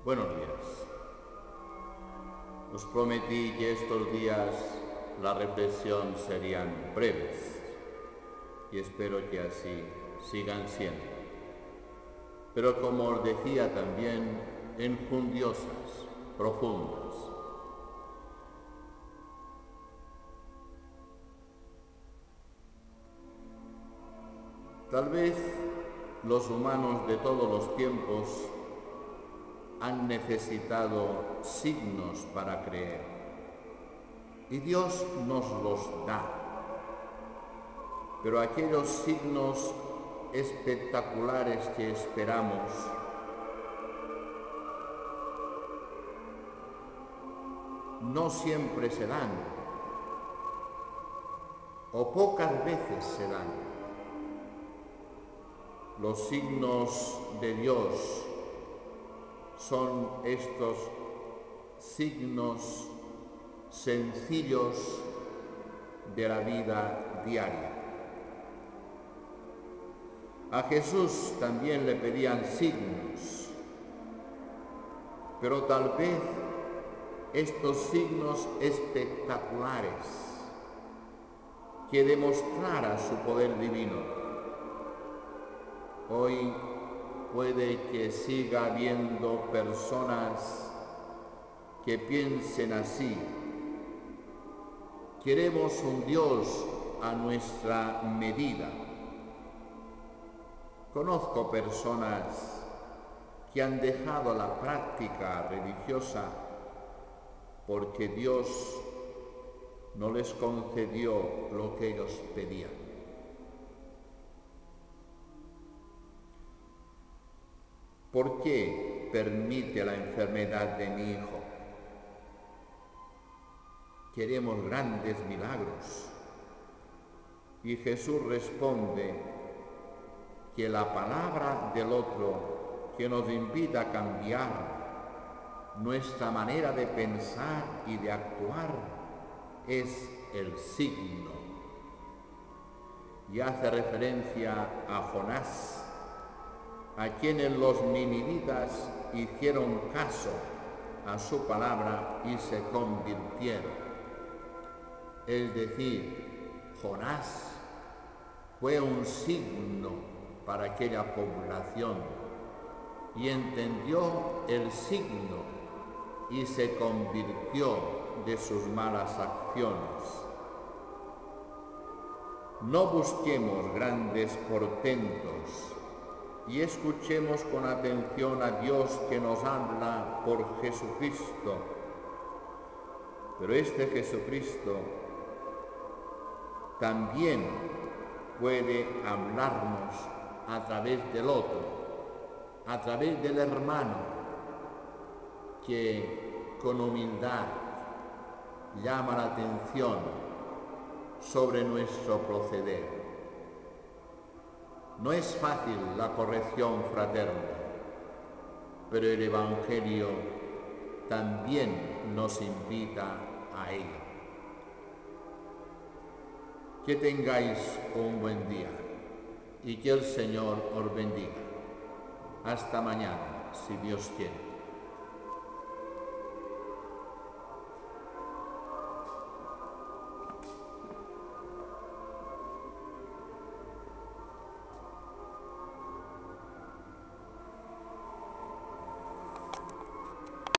Buenos días. Os prometí que estos días la reflexión serían breves y espero que así sigan siendo. Pero como os decía también, enjundiosas, profundas. Tal vez los humanos de todos los tiempos han necesitado signos para creer, y Dios nos los da. Pero aquellos signos espectaculares que esperamos no siempre se dan, o pocas veces se dan. Los signos de Dios son estos signos sencillos de la vida diaria. A Jesús también le pedían signos, pero tal vez estos signos espectaculares que demostrara su poder divino. Hoy puede que siga habiendo personas que piensen así. Queremos un Dios a nuestra medida. Conozco personas que han dejado la práctica religiosa porque Dios no les concedió lo que ellos pedían. ¿Por qué permite la enfermedad de mi hijo? Queremos grandes milagros. Y Jesús responde que la palabra del otro que nos invita a cambiar nuestra manera de pensar y de actuar es el signo. Y hace referencia a Jonás, a quienes los ninivitas hicieron caso a su palabra y se convirtieron. Es decir, Jonás fue un signo para aquella población y entendió el signo y se convirtió de sus malas acciones. No busquemos grandes portentos y escuchemos con atención a Dios que nos habla por Jesucristo. Pero este Jesucristo también puede hablarnos a través del otro, a través del hermano, que con humildad llama la atención sobre nuestro proceder. No es fácil la corrección fraterna, pero el Evangelio también nos invita a ello. Que tengáis un buen día y que el Señor os bendiga. Hasta mañana, si Dios quiere.